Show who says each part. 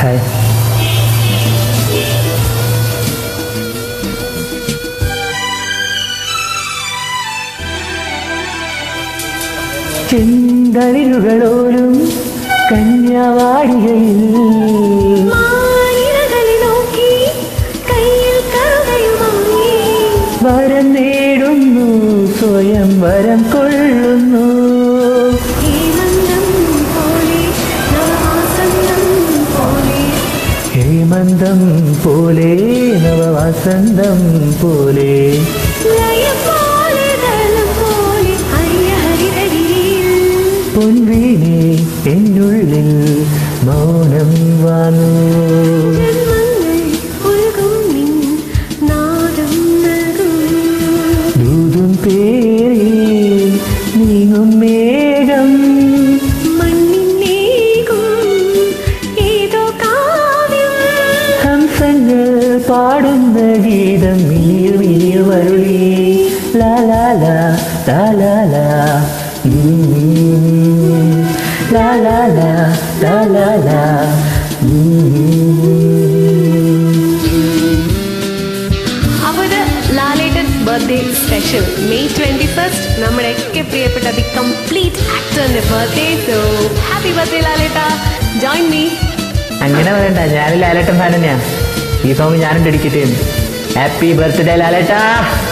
Speaker 1: Hi. ചെന്തളിരുകളോലും കന്യാവാടികയിൽ വരം നേടുന്നു, സ്വയം വരം കൊള്ളുന്നു. ഹേമന്തം പോലെ നവവസന്തം പോലെ പൊൻവീണേ എന്നുള്ളിൽ മൗനം വന്നു. ദൂതും പേരി നീങ്ങും മേഘം ഹംസങ്ങൾ പാടുന്ന ഗീതം മിനിയിൽ മിനിയിൽ മരുളി ലാലാ ലാ ലാലാ ലാ la la la la la la.
Speaker 2: Our Lalettan's birthday special May 21st നമ്മുടെയൊക്കെ പ്രിയപ്പെട്ട ദി കംപ്ലീറ്റ് ആക്ടറിന്റെ ബർത്ത്ഡേ. സോ ഹാപ്പി ബർത്ത്ഡേ ലാലേട്ട, ജോയിൻ മീ.
Speaker 1: അങ്ങനെ പറയണ്ട, ഞാൻ ലാലേട്ടൻ ഫാൻ തന്നെയാണ്. ഈ സോങ് ഞാനും ഡെഡിക്കേറ്റ് ചെയ്യുന്നു. ഹാപ്പി ബർത്ത്ഡേ ലാലേട്ട.